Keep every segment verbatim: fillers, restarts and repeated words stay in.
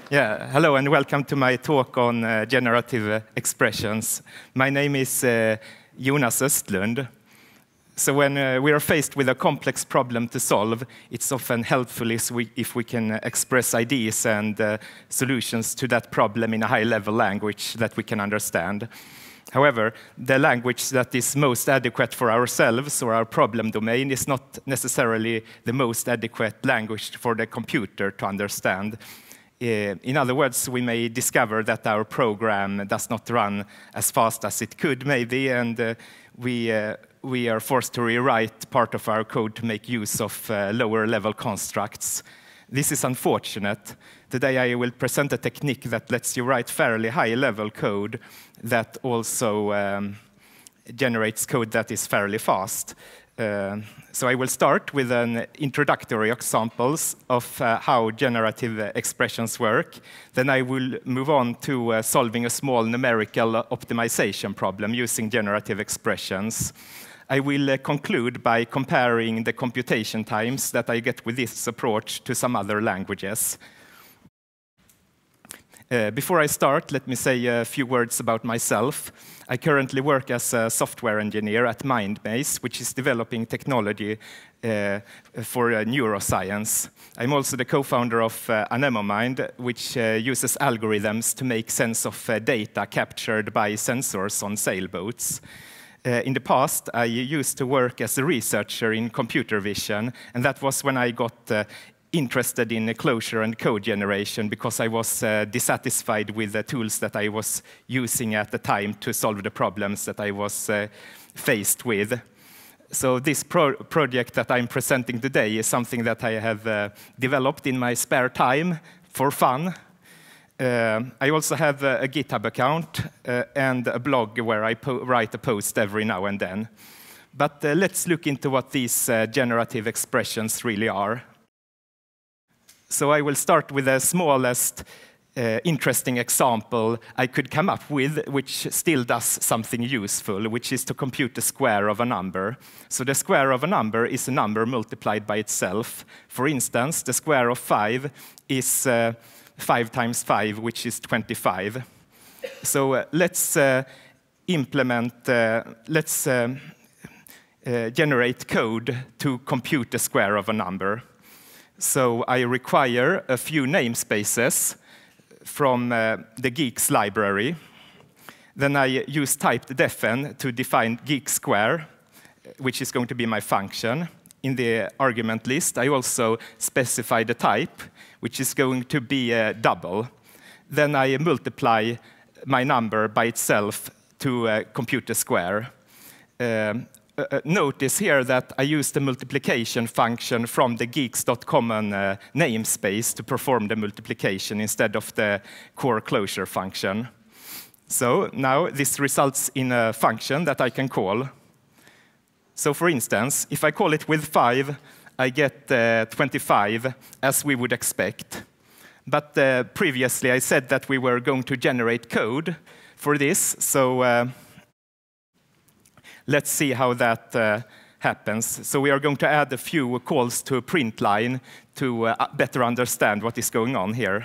Yeah, hello and welcome to my talk on uh, generative expressions. My name is uh, Jonas Östlund. So when uh, we are faced with a complex problem to solve, it's often helpful if we, if we can express ideas and uh, solutions to that problem in a high-level language that we can understand. However, the language that is most adequate for ourselves or our problem domain is not necessarily the most adequate language for the computer to understand. In other words, we may discover that our program does not run as fast as it could, maybe, and uh, we, uh, we are forced to rewrite part of our code to make use of uh, lower-level constructs. This is unfortunate. Today I will present a technique that lets you write fairly high-level code that also um, generates code that is fairly fast. Uh, so I will start with an introductory examples of uh, how generative expressions work. Then I will move on to uh, solving a small numerical optimization problem using generative expressions. I will uh, conclude by comparing the computation times that I get with this approach to some other languages. Uh, before I start, let me say a few words about myself. I currently work as a software engineer at Mindmaze, which is developing technology uh, for uh, neuroscience. I'm also the co-founder of uh, AnemoMind, which uh, uses algorithms to make sense of uh, data captured by sensors on sailboats. Uh, in the past, I used to work as a researcher in computer vision, and that was when I got uh, interested in Clojure and code generation because I was uh, dissatisfied with the tools that I was using at the time to solve the problems that I was uh, faced with. So this pro project that I'm presenting today is something that I have uh, developed in my spare time for fun. Uh, I also have a, a GitHub account uh, and a blog where I po write a post every now and then. But uh, let's look into what these uh, generative expressions really are. So I will start with the smallest uh, interesting example I could come up with, which still does something useful, which is to compute the square of a number. So the square of a number is a number multiplied by itself. For instance, the square of five is uh, five times five, which is twenty-five. So uh, let's uh, implement, uh, let's uh, uh, generate code to compute the square of a number. So I require a few namespaces from uh, the geeks library. Then I use typed defen to define geek square, which is going to be my function. In the argument list, I also specify the type, which is going to be a double. Then I multiply my number by itself to uh, compute the square. Um, Uh, notice here that I use the multiplication function from the geeks.common uh, namespace to perform the multiplication instead of the core Clojure function. So now this results in a function that I can call. So for instance, if I call it with five, I get uh, twenty-five, as we would expect. But uh, previously I said that we were going to generate code for this, so uh, let's see how that uh, happens. So we are going to add a few calls to a print line to uh, better understand what is going on here.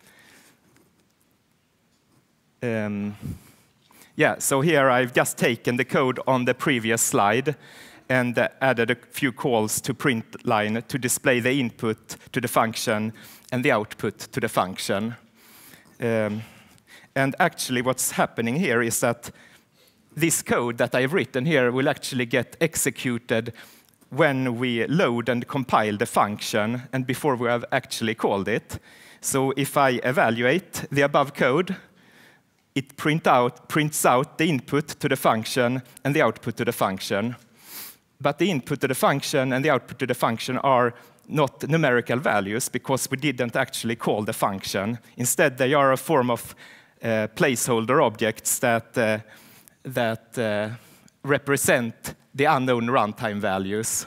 Um, yeah, so here I've just taken the code on the previous slide and uh, added a few calls to print line to display the input to the function and the output to the function. Um, and actually what's happening here is that this code that I've written here will actually get executed when we load and compile the function and before we have actually called it. So if I evaluate the above code, it print out, prints out the input to the function and the output to the function. But the input to the function and the output to the function are not numerical values because we didn't actually call the function. Instead, they are a form of uh, placeholder objects that uh, that uh, represent the unknown runtime values.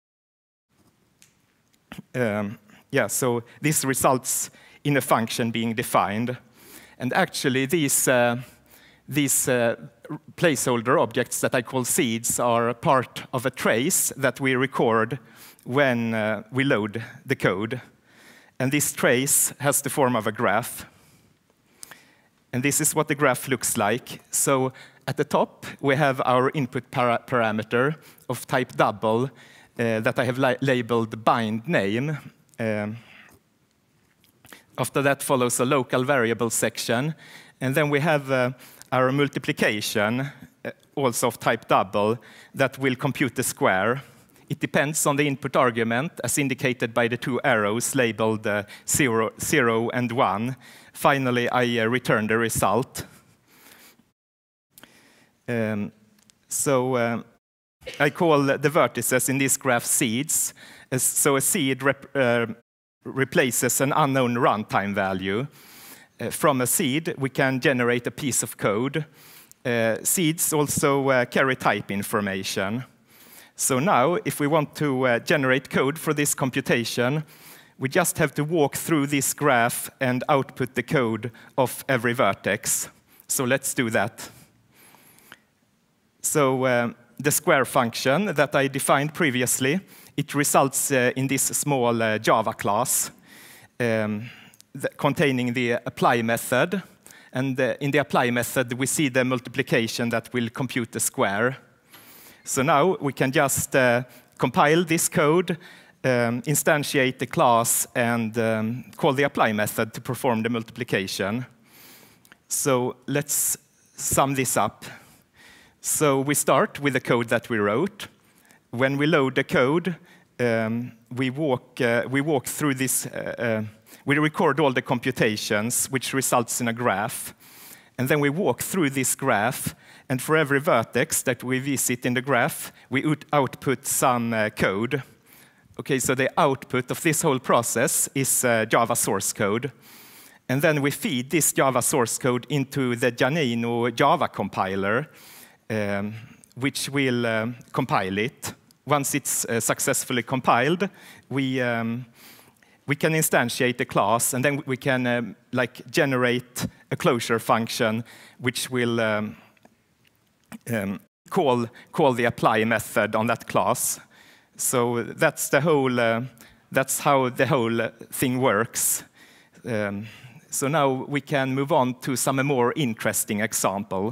Um, yeah, so this results in a function being defined. And actually, these, uh, these uh, placeholder objects that I call seeds are part of a trace that we record when uh, we load the code. And this trace has the form of a graph. And this is what the graph looks like. So at the top, we have our input para parameter of type double uh, that I have la labeled bind name. Um, after that follows a local variable section. And then we have uh, our multiplication, uh, also of type double, that will compute the square. It depends on the input argument, as indicated by the two arrows labeled uh, zero, zero and one. Finally, I uh, return the result. Um, so uh, I call the vertices in this graph seeds. As, so a seed rep, uh, replaces an unknown runtime value. Uh, from a seed, we can generate a piece of code. Uh, seeds also uh, carry type information. So now, if we want to uh, generate code for this computation, we just have to walk through this graph and output the code of every vertex. So let's do that. So uh, the square function that I defined previously, it results uh, in this small uh, Java class um, the, containing the apply method. And uh, in the apply method, we see the multiplication that will compute the square. So now we can just uh, compile this code, um, instantiate the class, and um, call the apply method to perform the multiplication. So let's sum this up. So we start with the code that we wrote. When we load the code, um, we, walk, uh, we walk through this. Uh, uh, we record all the computations, which results in a graph. And then we walk through this graph. And for every vertex that we visit in the graph, we output some uh, code. Okay, so the output of this whole process is uh, Java source code. And then we feed this Java source code into the Janino Java compiler, um, which will um, compile it. Once it's uh, successfully compiled, we, um, we can instantiate the class, and then we can um, like generate a Clojure function, which will um, um, call, call the apply method on that class. So that's the whole. Uh, that's how the whole thing works. Um, so now we can move on to some more interesting example.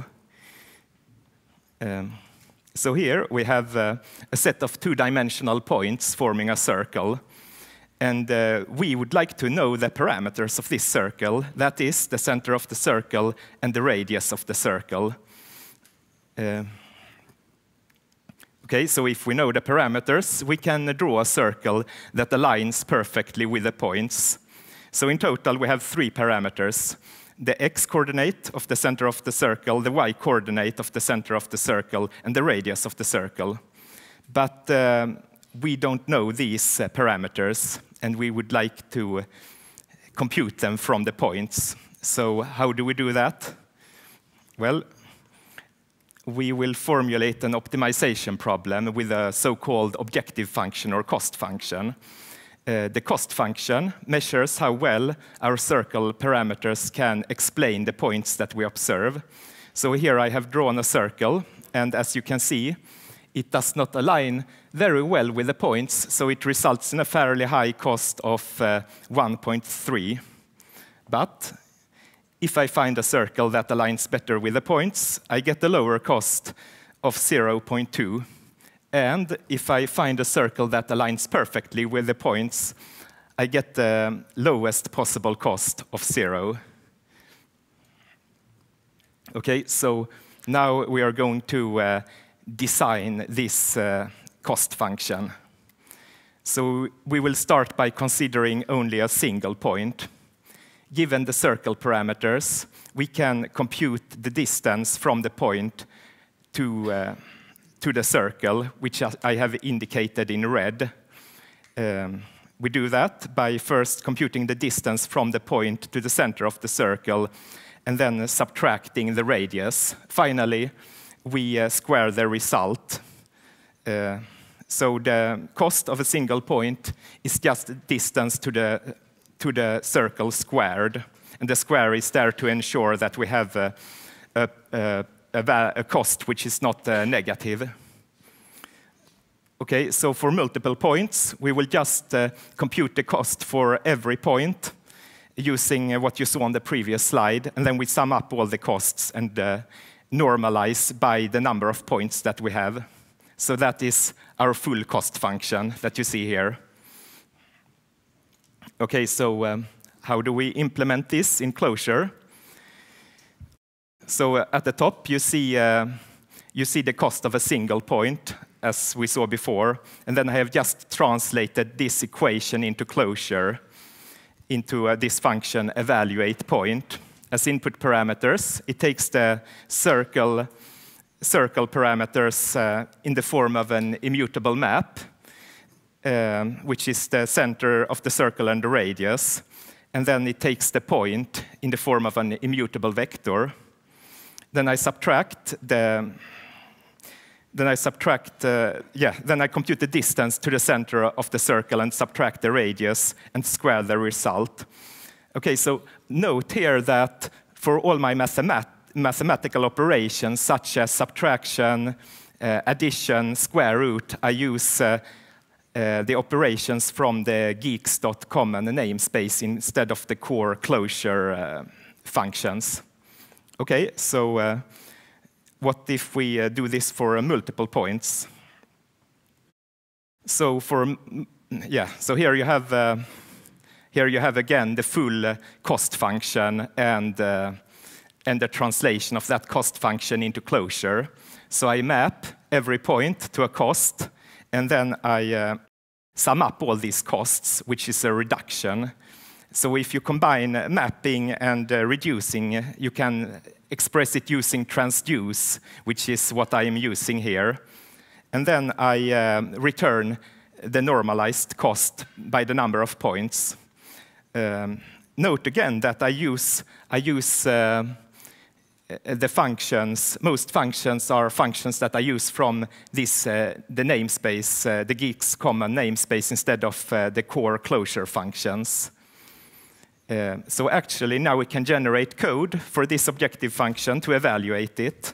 Um, so here we have uh, a set of two-dimensional points forming a circle. And uh, we would like to know the parameters of this circle. That is, the center of the circle and the radius of the circle. Uh, okay, so if we know the parameters, we can draw a circle that aligns perfectly with the points. So in total, we have three parameters. The x-coordinate of the center of the circle, the y-coordinate of the center of the circle, and the radius of the circle. But um, we don't know these uh, parameters, and we would like to compute them from the points. So how do we do that? Well, we will formulate an optimization problem with a so-called objective function or cost function. Uh, the cost function measures how well our circle parameters can explain the points that we observe. So here I have drawn a circle, and as you can see, it does not align very well with the points, so it results in a fairly high cost of uh, one point three. But if I find a circle that aligns better with the points, I get a lower cost of zero point two. And if I find a circle that aligns perfectly with the points, I get the lowest possible cost of zero. Okay, so now we are going to uh, design this uh, cost function. So we will start by considering only a single point. Given the circle parameters, we can compute the distance from the point to uh, to the circle, which I have indicated in red. Um, we do that by first computing the distance from the point to the center of the circle, and then subtracting the radius. Finally, we uh, square the result. Uh, so the cost of a single point is just the distance to the, to the circle squared. And the square is there to ensure that we have a, a, a A, a cost which is not uh, negative. Okay, so for multiple points, we will just uh, compute the cost for every point using uh, what you saw on the previous slide, and then we sum up all the costs and uh, normalize by the number of points that we have. So that is our full cost function that you see here. Okay, so um, how do we implement this in Clojure? So uh, at the top, you see, uh, you see the cost of a single point, as we saw before. And then I have just translated this equation into Clojure, into uh, this function, evaluate point. As input parameters, it takes the circle, circle parameters uh, in the form of an immutable map, um, which is the center of the circle and the radius. And then it takes the point in the form of an immutable vector. Then I subtract the Then I subtract, uh, yeah, then I compute the distance to the center of the circle and subtract the radius and square the result. Okay, so note here that for all my mathemat mathematical operations, such as subtraction, uh, addition, square root, I use uh, uh, the operations from the geeks dot com and the namespace instead of the core Clojure uh, functions. Okay, so uh, what if we uh, do this for uh, multiple points? So for yeah, so here you have uh, here you have again the full uh, cost function and uh, and the translation of that cost function into Clojure. So I map every point to a cost, and then I uh, sum up all these costs, which is a reduction. So if you combine uh, mapping and uh, reducing, uh, you can express it using transduce, which is what I am using here. And then I uh, return the normalized cost by the number of points. Um, note again that I use, I use uh, the functions, most functions are functions that I use from this, uh, the namespace, uh, the geeks common namespace, instead of uh, the core Clojure functions. Uh, so actually now we can generate code for this objective function to evaluate it.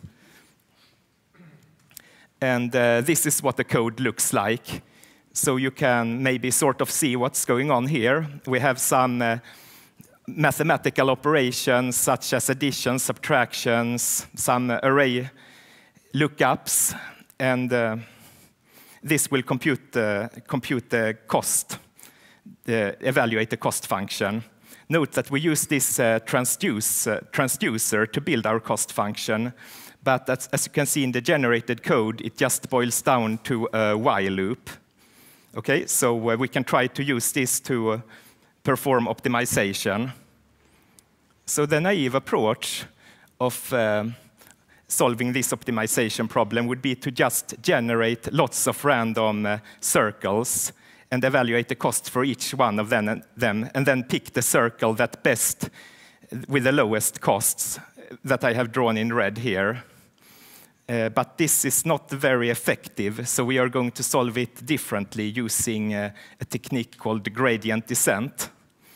And uh, this is what the code looks like. So you can maybe sort of see what's going on here. We have some uh, mathematical operations such as addition, subtractions, some array lookups, and uh, this will compute, uh, compute the cost, the, evaluate the cost function. Note that we use this uh, transduce, uh, transducer to build our cost function, but as, as you can see in the generated code, it just boils down to a while loop. Okay, so uh, we can try to use this to uh, perform optimization. So the naive approach of uh, solving this optimization problem would be to just generate lots of random uh, circles and evaluate the cost for each one of them, them, and then pick the circle that best, with the lowest costs, that I have drawn in red here. Uh, but this is not very effective, so we are going to solve it differently using uh, a technique called gradient descent.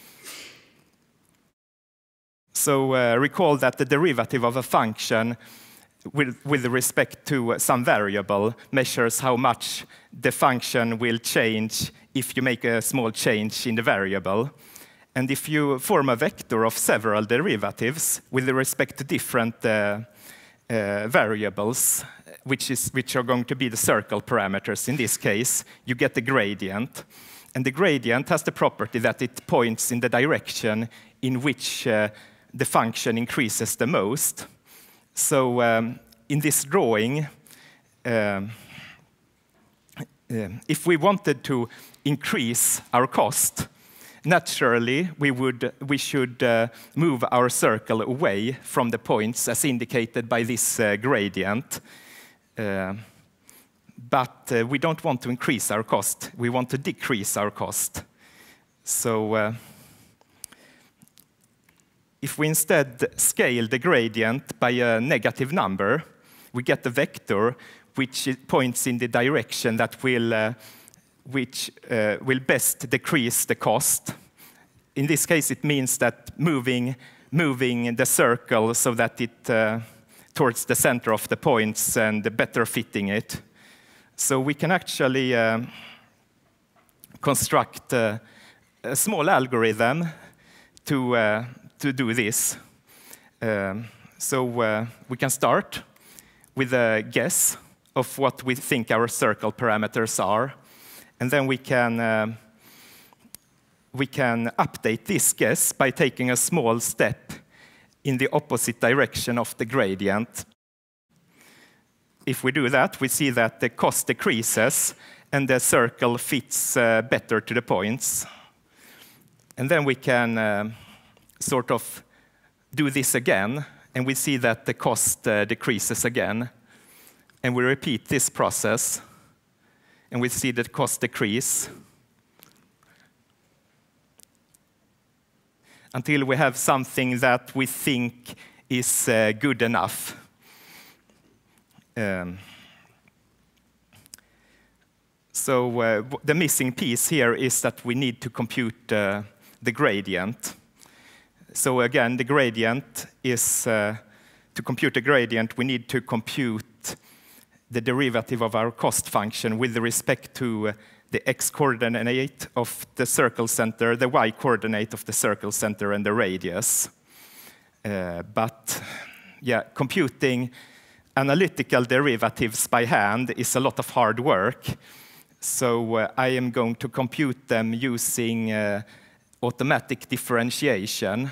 So uh, recall that the derivative of a function with, with respect to some variable measures how much the function will change if you make a small change in the variable. And if you form a vector of several derivatives with respect to different uh, uh, variables, which, is, which are going to be the circle parameters in this case, you get the gradient. And the gradient has the property that it points in the direction in which uh, the function increases the most. So um, in this drawing, um, uh, if we wanted to increase our cost, naturally we would we should uh, move our circle away from the points as indicated by this uh, gradient. Uh, but uh, we don't want to increase our cost. We want to decrease our cost. So uh, if we instead scale the gradient by a negative number, we get a vector which points in the direction that will, uh, which, uh, will best decrease the cost. In this case, it means that moving, moving the circle so that it uh, towards the center of the points and better fitting it. So we can actually uh, construct uh, a small algorithm to, uh, to do this. Um, so uh, we can start with a guess of what we think our circle parameters are. And then we can, uh, we can update this guess by taking a small step in the opposite direction of the gradient. If we do that, we see that the cost decreases and the circle fits uh, better to the points. And then we can uh, sort of do this again, and we see that the cost uh, decreases again. And we repeat this process, and we see the cost decrease until we have something that we think is uh, good enough. Um, so uh, the missing piece here is that we need to compute uh, the gradient. So again, the gradient is, uh, to compute the gradient, we need to compute the derivative of our cost function with respect to the x-coordinate of the circle center, the y-coordinate of the circle center, and the radius. Uh, but yeah, computing analytical derivatives by hand is a lot of hard work. So uh, I am going to compute them using uh, automatic differentiation.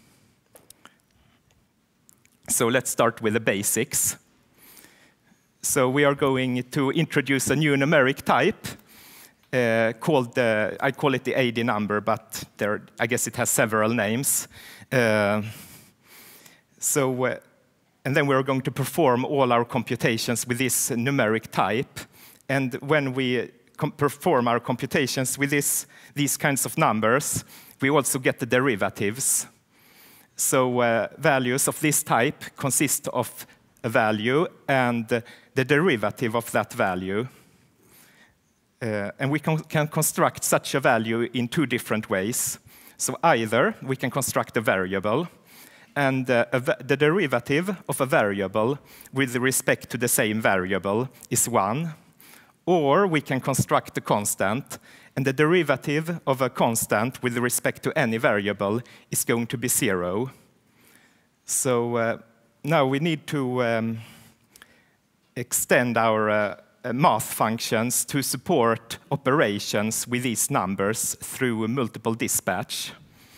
So let's start with the basics. So we are going to introduce a new numeric type uh, called, the, I call it the A D number, but there, I guess it has several names. Uh, so, uh, and then we're going to perform all our computations with this numeric type. And when we perform our computations with this, these kinds of numbers, we also get the derivatives. So uh, values of this type consist of a value and the derivative of that value. Uh, and we can, can construct such a value in two different ways. So either we can construct a variable, and uh, a va the derivative of a variable with respect to the same variable is one, or we can construct a constant, and the derivative of a constant with respect to any variable is going to be zero. So uh, now we need to um, extend our uh, math functions to support operations with these numbers through multiple dispatch.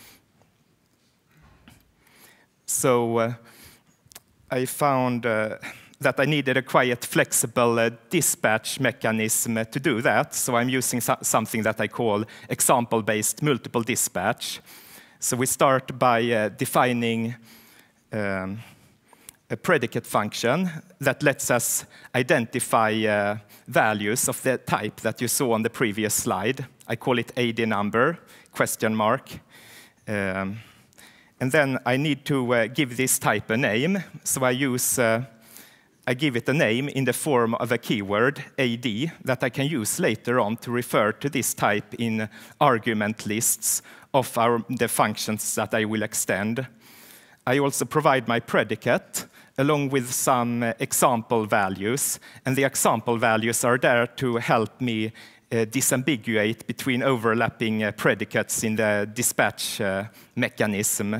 So uh, I found uh, that I needed a quite flexible uh, dispatch mechanism to do that. So I'm using so something that I call example-based multiple dispatch. So we start by uh, defining um, a predicate function that lets us identify uh, values of the type that you saw on the previous slide. I call it A D number, question mark. Um, and then I need to uh, give this type a name. So I use, uh, I give it a name in the form of a keyword, A D, that I can use later on to refer to this type in argument lists of our, the functions that I will extend. I also provide my predicate along with some uh, example values, and the example values are there to help me uh, disambiguate between overlapping uh, predicates in the dispatch uh, mechanism.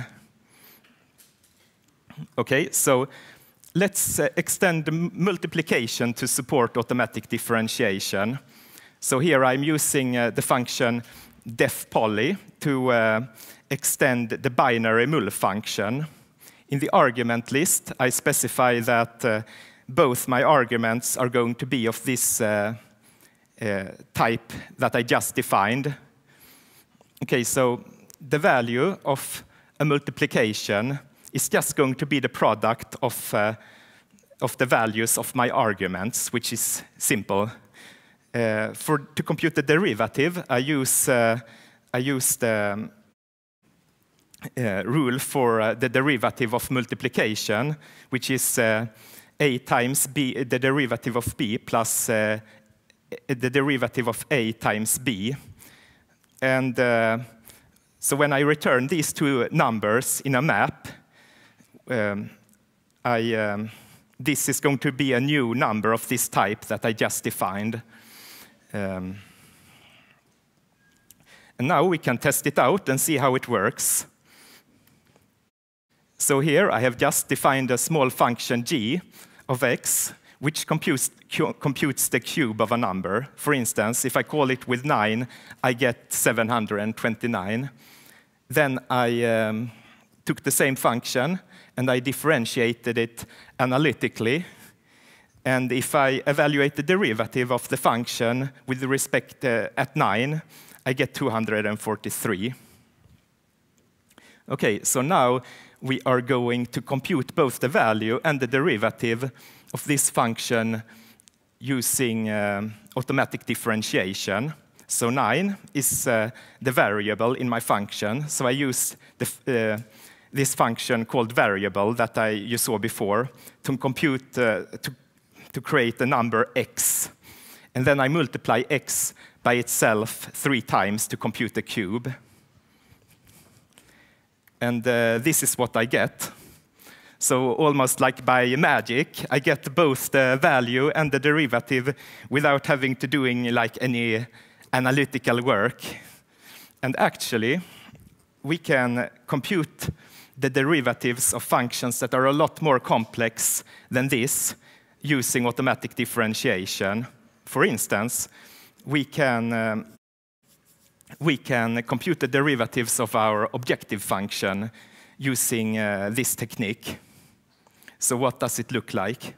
Okay, so let's uh, extend the multiplication to support automatic differentiation. So here I'm using uh, the function defpoly to uh, extend the binary mul function. In the argument list, I specify that uh, both my arguments are going to be of this uh, uh, type that I just defined. Okay, so the value of a multiplication is just going to be the product of, uh, of the values of my arguments, which is simple. Uh, for, to compute the derivative, I use, uh, I use the Uh, rule for uh, the derivative of multiplication, which is uh, a times b, the derivative of b plus uh, the derivative of a times b. And uh, so when I return these two numbers in a map, um, I, um, this is going to be a new number of this type that I just defined. Um, and now we can test it out and see how it works. So here I have just defined a small function g of x, which computes, computes the cube of a number. For instance, if I call it with nine, I get seven hundred twenty-nine. Then I um, took the same function, and I differentiated it analytically. And if I evaluate the derivative of the function with respect uh, at nine, I get two hundred forty-three. OK, so now we are going to compute both the value and the derivative of this function using um, automatic differentiation. So nine is uh, the variable in my function. So I use the, uh, this function called variable that I, you saw before to compute, uh, to, to create the number x. And then I multiply x by itself three times to compute the cube. And uh, this is what I get. So almost like by magic, I get both the value and the derivative without having to doing like any analytical work. And actually, we can compute the derivatives of functions that are a lot more complex than this using automatic differentiation. For instance, we can um, we can compute the derivatives of our objective function using uh, this technique. So what does it look like?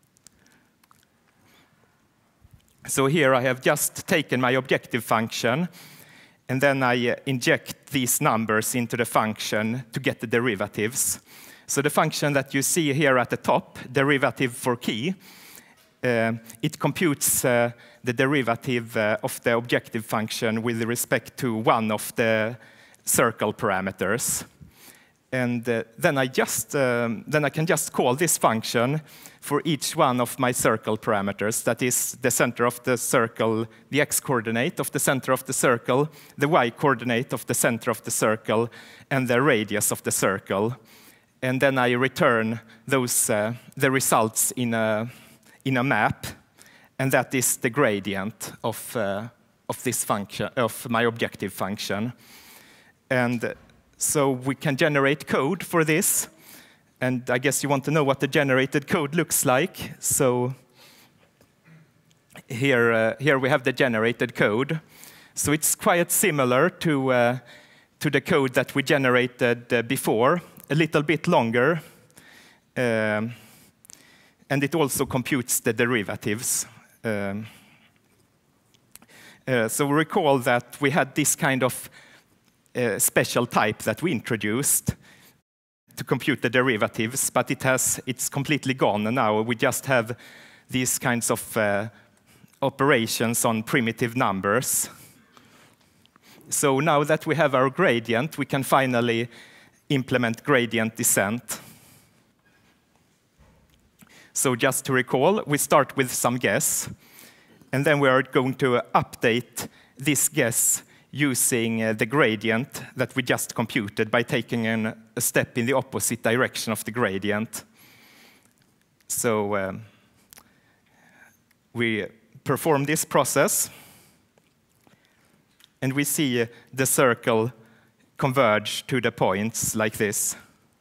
So here I have just taken my objective function, and then I uh, inject these numbers into the function to get the derivatives. So the function that you see here at the top, derivative for key, uh, it computes uh, the derivative uh, of the objective function with respect to one of the circle parameters. And uh, then I just um, then I can just call this function for each one of my circle parameters. That is the center of the circle, the x-coordinate of the center of the circle, the y-coordinate of the center of the circle, and the radius of the circle. And then I return those uh, the results in a in a map, and that is the gradient of uh, of this function, of my objective function. And so we can generate code for this. And I guess you want to know what the generated code looks like. So here, uh, here we have the generated code. So it's quite similar to, uh, to the code that we generated uh, before, a little bit longer. Um, and it also computes the derivatives. Um, uh, so recall that we had this kind of Uh, special type that we introduced to compute the derivatives, but it has, it's completely gone, and now we just have these kinds of uh, operations on primitive numbers. So now that we have our gradient, we can finally implement gradient descent. So just to recall, we start with some guess, and then we are going to update this guess using uh, the gradient that we just computed by taking an, a step in the opposite direction of the gradient. So um, we perform this process, and we see uh, the circle converge to the points like this.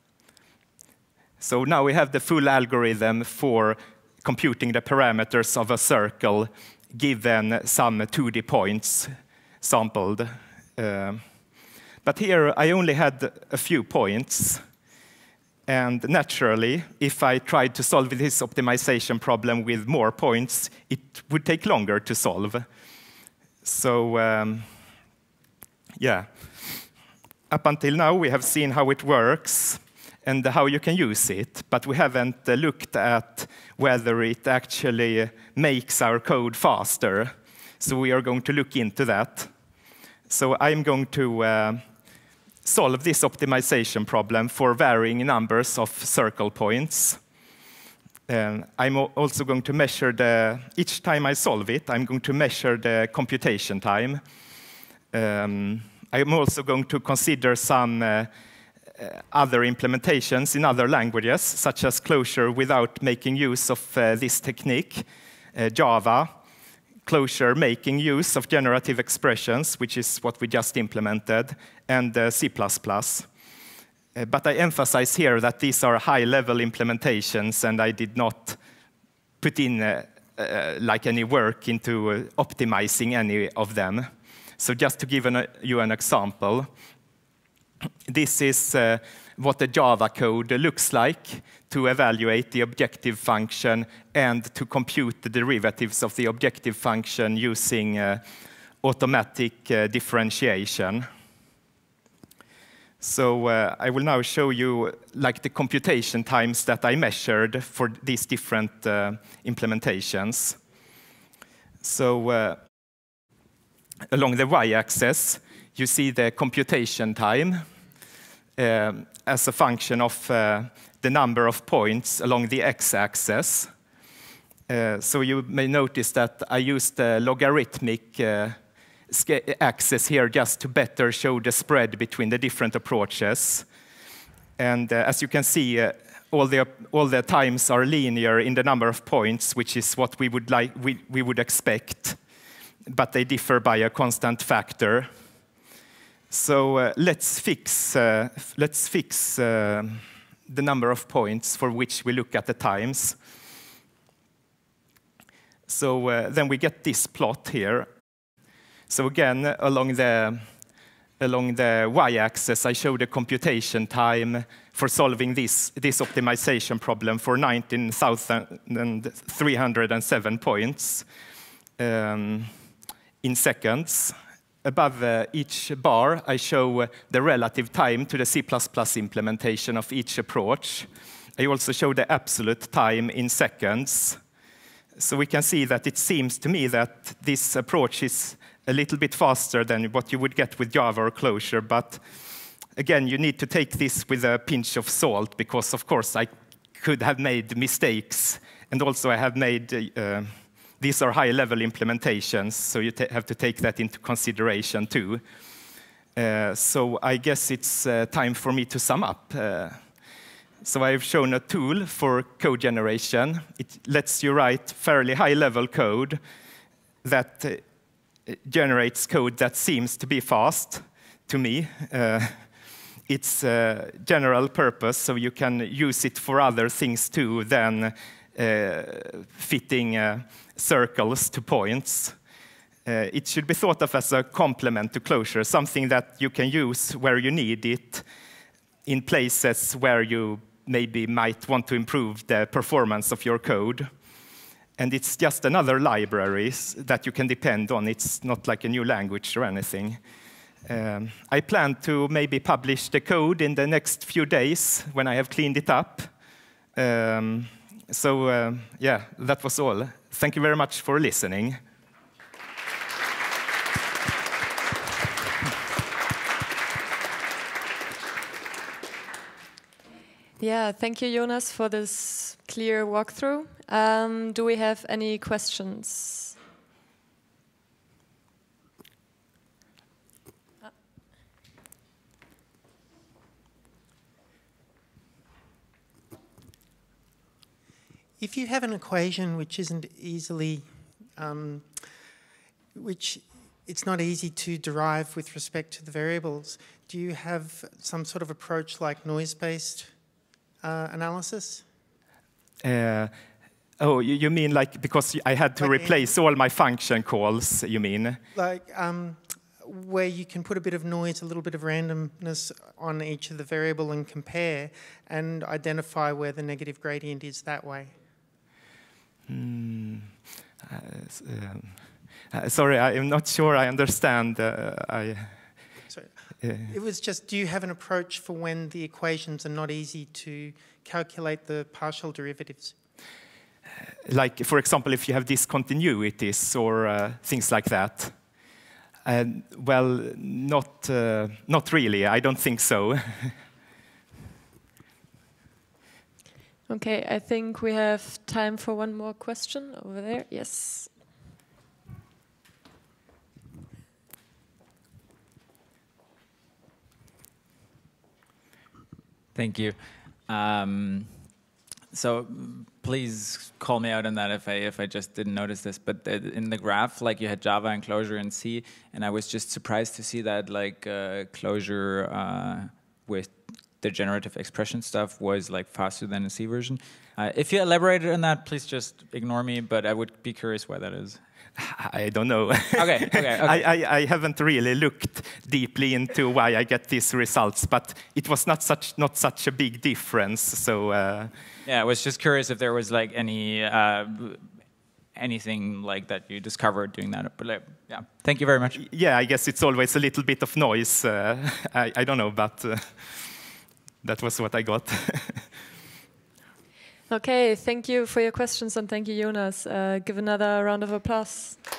So now we have the full algorithm for computing the parameters of a circle given some two D points sampled. Uh, but here I only had a few points. And naturally, if I tried to solve this optimization problem with more points, it would take longer to solve. So um, yeah, up until now, we have seen how it works and how you can use it, but we haven't uh, looked at whether it actually makes our code faster. So we are going to look into that. So I'm going to uh, solve this optimization problem for varying numbers of circle points. And I'm also going to measure the, each time I solve it, I'm going to measure the computation time. Um, I'm also going to consider some uh, other implementations in other languages, such as Clojure, without making use of uh, this technique. Uh, Java, Clojure making use of generative expressions, which is what we just implemented, and uh, C plus plus. Uh, but I emphasize here that these are high-level implementations, and I did not put in uh, uh, like any work into uh, optimizing any of them. So just to give an, uh, you an example, this is uh, what the Java code looks like to evaluate the objective function and to compute the derivatives of the objective function using uh, automatic uh, differentiation. So uh, I will now show you like the computation times that I measured for these different uh, implementations. So uh, along the y-axis, you see the computation time uh, as a function of uh, the number of points along the x-axis. Uh, so you may notice that I used the logarithmic uh, axis here just to better show the spread between the different approaches. And uh, as you can see, uh, all the all the times are linear in the number of points, which is what we would like we, we would expect, but they differ by a constant factor. So uh, let's fix uh, let's fix uh, the number of points for which we look at the times. So uh, then we get this plot here. So again, along the, along the y-axis, I show the computation time for solving this, this optimization problem for nineteen thousand three hundred seven points um, in seconds. Above uh, each bar, I show uh, the relative time to the C plus plus implementation of each approach. I also show the absolute time in seconds. So we can see that it seems to me that this approach is a little bit faster than what you would get with Java or Clojure, but again, you need to take this with a pinch of salt, because of course I could have made mistakes, and also I have made, uh, these are high-level implementations, so you have to take that into consideration too. Uh, so I guess it's uh, time for me to sum up. Uh, so I've shown a tool for code generation. It lets you write fairly high-level code that uh, generates code that seems to be fast to me. Uh, it's uh, general purpose, so you can use it for other things too than uh, fitting uh, circles to points. Uh, it should be thought of as a complement to Clojure, something that you can use where you need it in places where you maybe might want to improve the performance of your code. And it's just another library that you can depend on. It's not like a new language or anything. Um, I plan to maybe publish the code in the next few days when I have cleaned it up. Um, so, uh, yeah, that was all. Thank you very much for listening. Yeah, thank you, Jonas, for this clear walkthrough. Um, do we have any questions? If you have an equation which isn't easily, um, which it's not easy to derive with respect to the variables, do you have some sort of approach like noise-based uh, analysis? Uh, oh, you, you mean like because I had to like replace all my function calls, you mean? Like um, where you can put a bit of noise, a little bit of randomness on each of the variable and compare and identify where the negative gradient is that way. Hmm. Uh, um, uh, sorry, I am not sure I understand. Uh, I, Sorry. Uh, it was just, do you have an approach for when the equations are not easy to calculate the partial derivatives? Like, for example, if you have discontinuities or uh, things like that. Uh, well, not, uh, not really. I don't think so. Okay, I think we have time for one more question over there. Yes. Thank you. Um, so please call me out on that if I if I just didn't notice this. But the, in the graph, like you had Java and Clojure and C, and I was just surprised to see that like uh, Clojure uh, with the generative expression stuff was like faster than the C version. Uh, if you elaborated on that, please just ignore me. But I would be curious why that is. I don't know. Okay, okay, okay. I, I, I haven't really looked deeply into why I get these results, but it was not such not such a big difference. So uh, yeah, I was just curious if there was like any uh, anything like that you discovered doing that. But like, yeah, thank you very much. Yeah, I guess it's always a little bit of noise. Uh, I, I don't know, but uh, that was what I got. Okay, thank you for your questions, and thank you, Jonas. Uh, give another round of applause.